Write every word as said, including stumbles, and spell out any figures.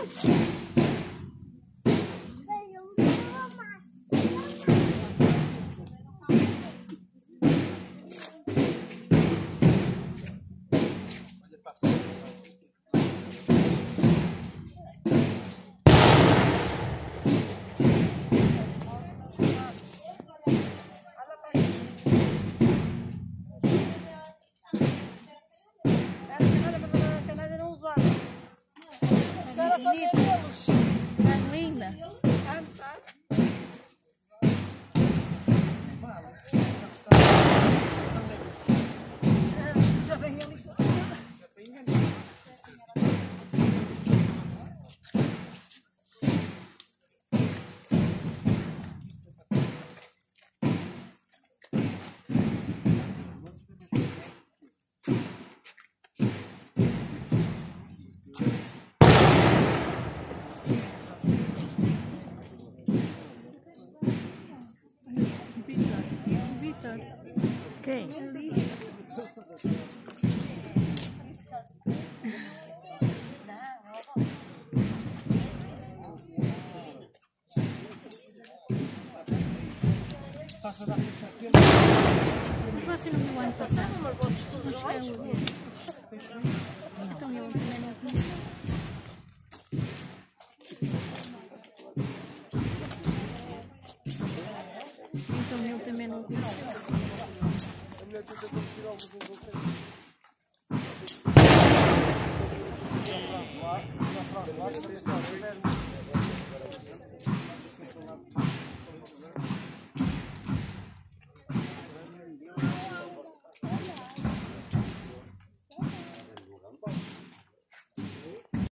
Quem? Mas você não viu o ano passado? Não cheguei a ver. Então ele também não conheceu. Então ele também não conheceu. Lá, lá, lá, lá,